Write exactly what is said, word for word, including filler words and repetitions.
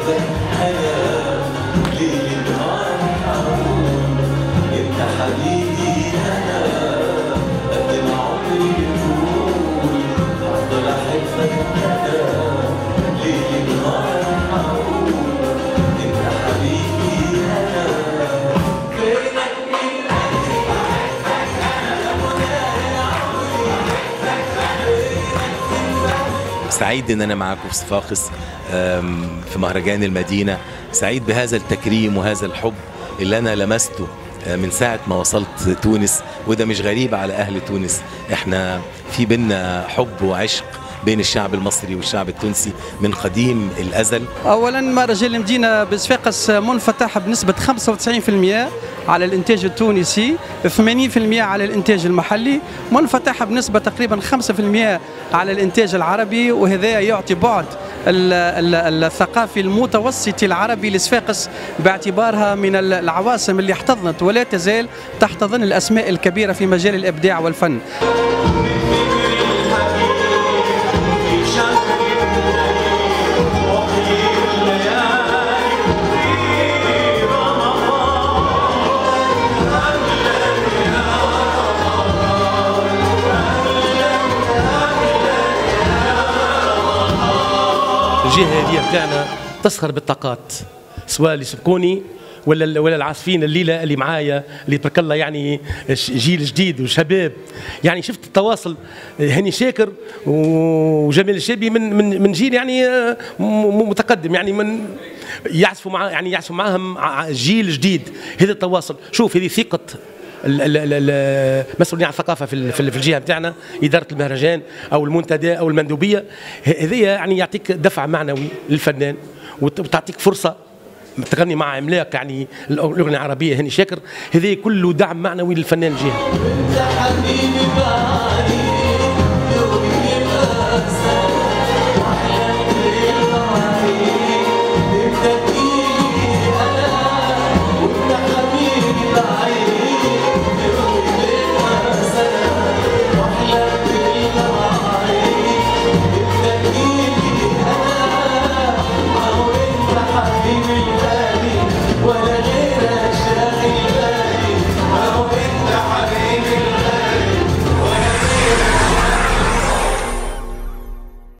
حبك انا ليل نهار حقول انت حبيبي انا قد ما عمري بقول هفضل احبك انا ليل نهار حقول انت حبيبي انا فينك من قلبي بحبك انا منى يا عمري سعيد ان انا معاكم في صفاقس في مهرجان المدينة. سعيد بهذا التكريم وهذا الحب اللي انا لمسته من ساعة ما وصلت تونس، وده مش غريب على اهل تونس. احنا في بينا حب وعشق بين الشعب المصري والشعب التونسي من قديم الازل. اولا مهرجان المدينة بصفاقس منفتح بنسبة خمسة وتسعين بالمئة على الانتاج التونسي، ثمانين بالمئة على الانتاج المحلي، منفتح بنسبة تقريبا خمسة بالمئة على الانتاج العربي، وهذا يعطي بعد الثقافي المتوسطي العربي لصفاقس باعتبارها من العواصم اللي احتضنت ولا تزال تحتضن الاسماء الكبيرة في مجال الابداع والفن. الجهه هذه بتاعنا تسخر بالطاقات، سواء اللي سبقوني ولا ولا العازفين الليله اللي معايا اللي تبارك الله، يعني جيل جديد وشباب. يعني شفت التواصل، هاني شاكر وجمال الشابي من من من جيل يعني متقدم، يعني من يعزفوا مع يعني يعزفوا معاهم جيل جديد. هذا التواصل، شوف هذه ثقه المسؤولين عن الثقافه في في الجهه بتاعنا، اداره المهرجان او المنتدى او المندوبيه. هذه يعني يعطيك دفع معنوي للفنان وتعطيك فرصه تغني مع عملاق يعني الاغنيه العربيه هاني شاكر. هذه كله دعم معنوي للفنان الجهه.